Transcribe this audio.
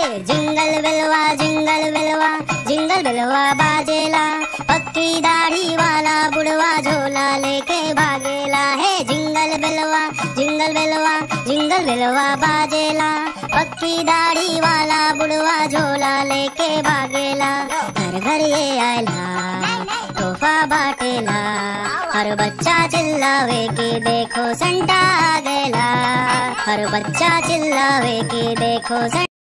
Jingle बिलवा jingle बिलवा jingle बिलवा बाजेला, पक्की दाढ़ी वाला बुढ़वा झोला लेके भागेला है। जिंगल बिलवा जिंगल बिलवा जिंगल बिलवा बाजेला, पक्की दाढ़ी वाला बुढ़वा झोला लेके भागेला। घर घर ये आयला तोहफा बाटेला, हर बच्चा चिल्लावे कि देखो संता आ गया। हर बच्चा चिल्लावे कि देखो